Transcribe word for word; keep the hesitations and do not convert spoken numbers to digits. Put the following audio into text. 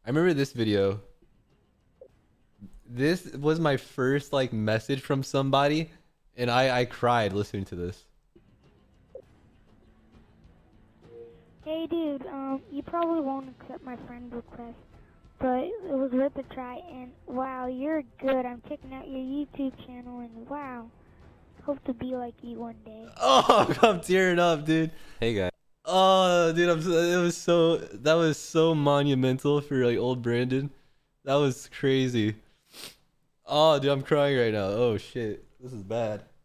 I remember this video. This was my first like message from somebody, and I I cried listening to this. Hey dude, um, you probably won't accept my friend request, but it was worth a try, and wow, you're good. I'm checking out your YouTube channel, and wow, hope to be like you one day. Oh, I'm tearing up, dude. Hey guys. Oh, dude, I'm. So, it was so. That was so monumental for like old Brandon. That was crazy. Oh, dude, I'm crying right now. Oh shit, this is bad.